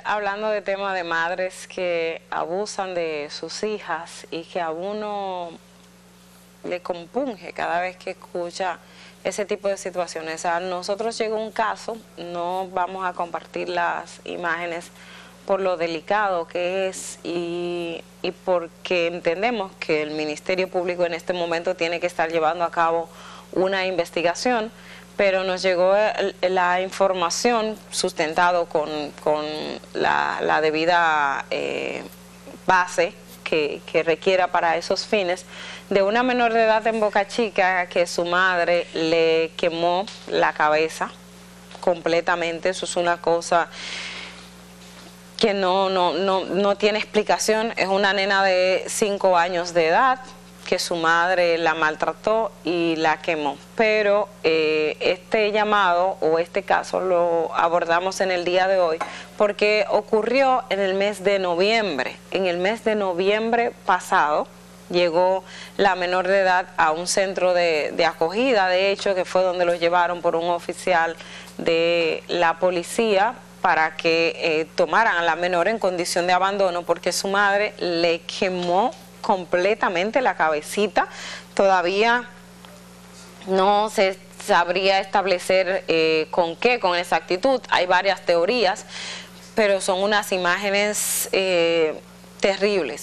hablando de tema de madres que abusan de sus hijas y que a uno le compunge cada vez que escucha ese tipo de situaciones. A nosotros llegó un caso, no vamos a compartir las imágenes por lo delicado que es y porque entendemos que el Ministerio Público en este momento tiene que estar llevando a cabo una investigación, pero nos llegó la información sustentado con la debida base que requiera para esos fines, de una menor de edad en Boca Chica que su madre le quemó la cabeza completamente. Eso es una cosa que no tiene explicación. Es una nena de 5 años de edad que su madre la maltrató y la quemó. Pero este llamado o este caso lo abordamos en el día de hoy porque ocurrió en el mes de noviembre. En el mes de noviembre pasado llegó la menor de edad a un centro de acogida, de hecho, que fue donde los llevaron por un oficial de la policía para que tomaran a la menor en condición de abandono porque su madre le quemó completamente la cabecita. Todavía no se sabría establecer con exactitud. Hay varias teorías, pero son unas imágenes terribles,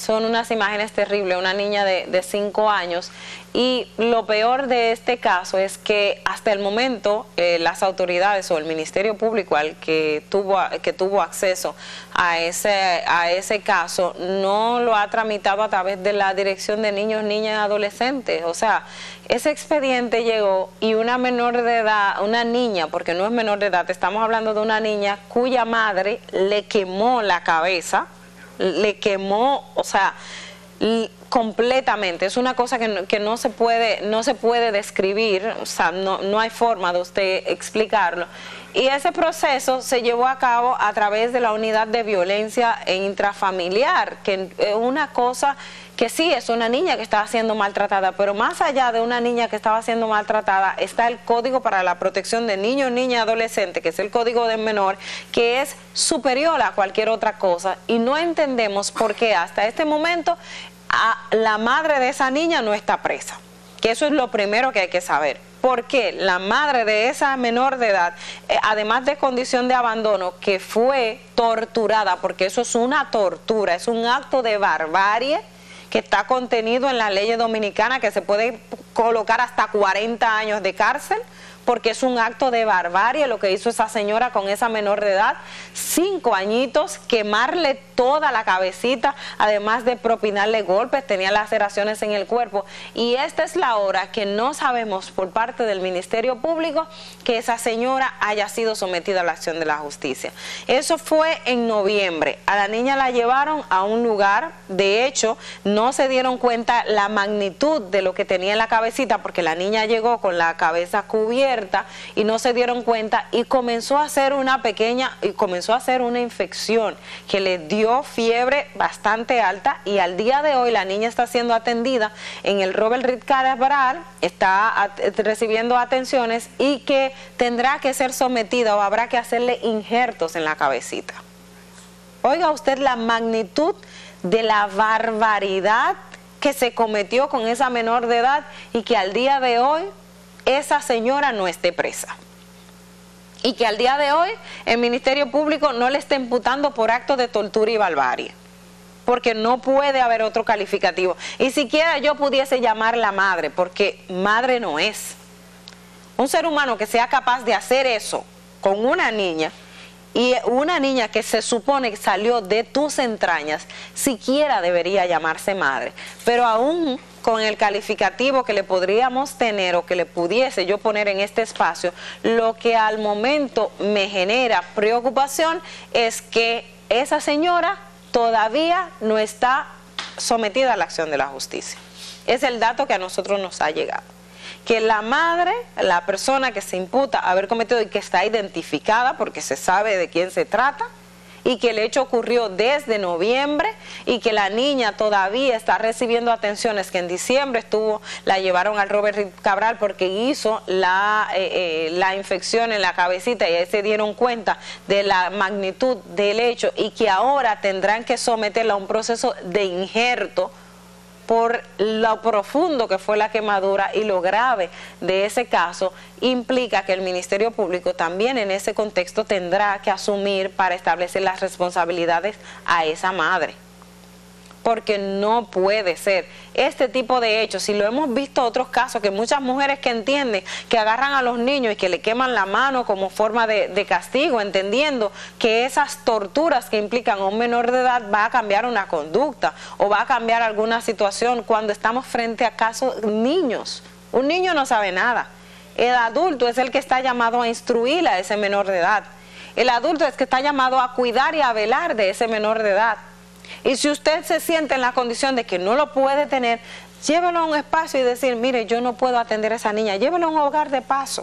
una niña de 5 años. Y lo peor de este caso es que hasta el momento las autoridades o el Ministerio Público al que tuvo acceso a ese caso no lo ha tramitado a través de la Dirección de Niños, Niñas y Adolescentes. O sea, ese expediente llegó y una menor de edad, una niña, porque no es menor de edad, estamos hablando de una niña cuya madre le quemó la cabeza, le quemó, o sea, completamente. Es una cosa que no se puede describir, o sea, no hay forma de usted explicarlo. Y ese proceso se llevó a cabo a través de la unidad de violencia intrafamiliar, que es una cosa que sí, es una niña que estaba siendo maltratada, pero más allá de una niña que estaba siendo maltratada está el Código para la Protección de Niños, Niñas y Adolescentes, que es el Código del Menor, que es superior a cualquier otra cosa, y no entendemos por qué hasta este momento la madre de esa niña no está presa, que eso es lo primero que hay que saber. Porque la madre de esa menor de edad, además de condición de abandono, que fue torturada, porque eso es una tortura, es un acto de barbarie que está contenido en la ley dominicana, que se puede colocar hasta 40 años de cárcel, porque es un acto de barbarie lo que hizo esa señora con esa menor de edad, 5 añitos, quemarle toda la cabecita, además de propinarle golpes, tenía laceraciones en el cuerpo. Y esta es la hora que no sabemos por parte del Ministerio Público que esa señora haya sido sometida a la acción de la justicia. Eso fue en noviembre. A la niña la llevaron a un lugar, de hecho, no se dieron cuenta la magnitud de lo que tenía en la cabecita, porque la niña llegó con la cabeza cubierta y no se dieron cuenta, y comenzó a hacer una infección que le dio fiebre bastante alta, y al día de hoy la niña está siendo atendida en el Robert Reed Cabral, está recibiendo atenciones y que tendrá que ser sometida o habrá que hacerle injertos en la cabecita. Oiga usted la magnitud de la barbaridad que se cometió con esa menor de edad y que al día de hoy esa señora no esté presa. Y que al día de hoy el Ministerio Público no le esté imputando por actos de tortura y barbarie. Porque no puede haber otro calificativo. Y siquiera yo pudiese llamarla madre, porque madre no es. Un ser humano que sea capaz de hacer eso con una niña, y una niña que se supone que salió de tus entrañas, siquiera debería llamarse madre. Pero aún con el calificativo que le podríamos tener o que le pudiese yo poner en este espacio, lo que al momento me genera preocupación es que esa señora todavía no está sometida a la acción de la justicia. Es el dato que a nosotros nos ha llegado. Que la madre, la persona que se imputa haber cometido y que está identificada porque se sabe de quién se trata, y que el hecho ocurrió desde noviembre y que la niña todavía está recibiendo atenciones, que en diciembre la llevaron al Robert Reed Cabral porque hizo la infección en la cabecita y ahí se dieron cuenta de la magnitud del hecho y que ahora tendrán que someterla a un proceso de injerto por lo profundo que fue la quemadura y lo grave de ese caso, implica que el Ministerio Público también en ese contexto tendrá que asumir para establecer las responsabilidades a esa madre. Porque no puede ser este tipo de hechos, si lo hemos visto en otros casos, que muchas mujeres que entienden que agarran a los niños y que le queman la mano como forma de castigo, entendiendo que esas torturas que implican a un menor de edad va a cambiar una conducta o va a cambiar alguna situación cuando estamos frente a casos niños. Un niño no sabe nada. El adulto es el que está llamado a instruir a ese menor de edad. El adulto es el que está llamado a cuidar y a velar de ese menor de edad. Y si usted se siente en la condición de que no lo puede tener, llévelo a un espacio y decir, mire, yo no puedo atender a esa niña, llévelo a un hogar de paso.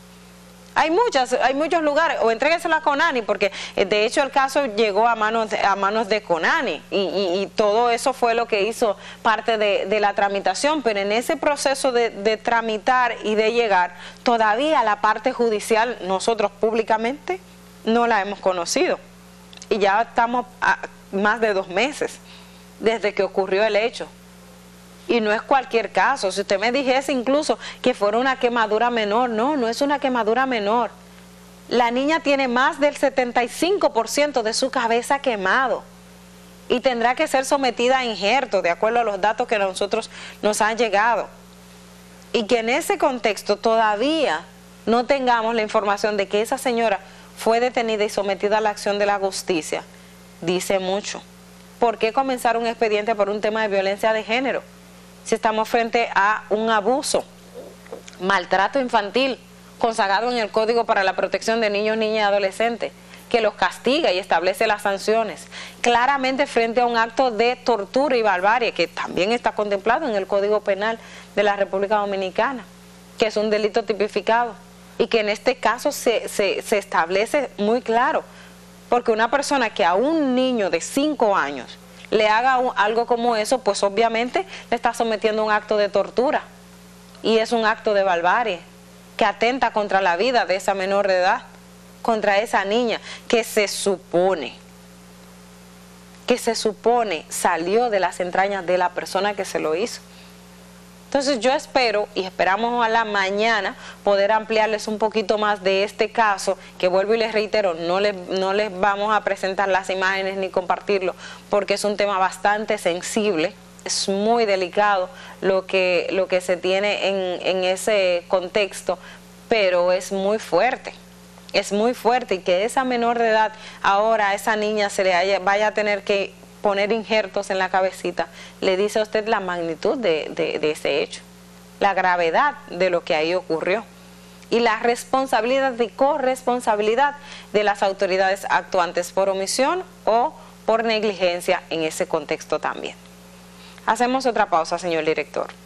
Hay muchos lugares, o entréguesela a Conani, porque de hecho el caso llegó a manos de Conani y todo eso fue lo que hizo parte de la tramitación, pero en ese proceso de tramitar y de llegar, todavía la parte judicial nosotros públicamente no la hemos conocido. Y ya estamos a más de 2 meses desde que ocurrió el hecho. Y no es cualquier caso. Si usted me dijese incluso que fuera una quemadura menor, no es una quemadura menor. La niña tiene más del 75% de su cabeza quemado y tendrá que ser sometida a injerto, de acuerdo a los datos que a nosotros nos han llegado. Y que en ese contexto todavía no tengamos la información de que esa señora fue detenida y sometida a la acción de la justicia, dice mucho. ¿Por qué comenzar un expediente por un tema de violencia de género? Si estamos frente a un abuso, maltrato infantil, consagrado en el Código para la Protección de Niños, Niñas y Adolescentes, que los castiga y establece las sanciones, claramente frente a un acto de tortura y barbarie, que también está contemplado en el Código Penal de la República Dominicana, que es un delito tipificado, y que en este caso se establece muy claro, porque una persona que a un niño de 5 años le haga algo como eso, pues obviamente le está sometiendo a un acto de tortura, y es un acto de barbarie, que atenta contra la vida de esa menor de edad, contra esa niña que se supone salió de las entrañas de la persona que se lo hizo. Entonces yo espero y esperamos a la mañana poder ampliarles un poquito más de este caso, que vuelvo y les reitero, no les vamos a presentar las imágenes ni compartirlo, porque es un tema bastante sensible, es muy delicado lo que se tiene en ese contexto, pero es muy fuerte y que esa menor de edad, ahora a esa niña vaya a tener que poner injertos en la cabecita, le dice a usted la magnitud de ese hecho, la gravedad de lo que ahí ocurrió y la responsabilidad y corresponsabilidad de las autoridades actuantes por omisión o por negligencia en ese contexto también. Hacemos otra pausa, señor director.